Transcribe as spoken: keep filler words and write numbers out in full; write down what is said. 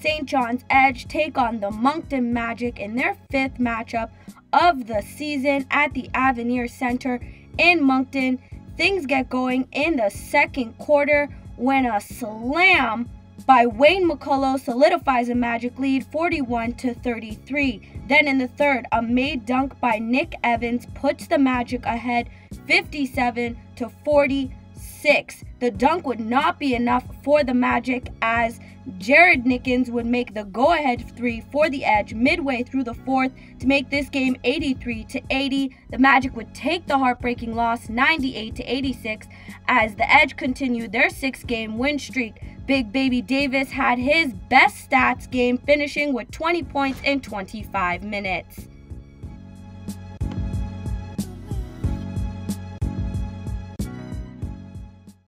Saint John's Edge take on the Moncton Magic in their fifth matchup of the season at the Avenir Center in Moncton. Things get going in the second quarter when a slam by Wayne McCullough solidifies a Magic lead forty-one to thirty-three. Then in the third, a made dunk by Nick Evans puts the Magic ahead fifty-seven to forty-six. The dunk would not be enough for the Magic as Jared Nickens would make the go-ahead three for the Edge midway through the fourth to make this game eighty-three to eighty. The Magic would take the heartbreaking loss ninety-eight to eighty-six as the Edge continued their six-game win streak. Big Baby Davis had his best stats game, finishing with twenty points in twenty-five minutes.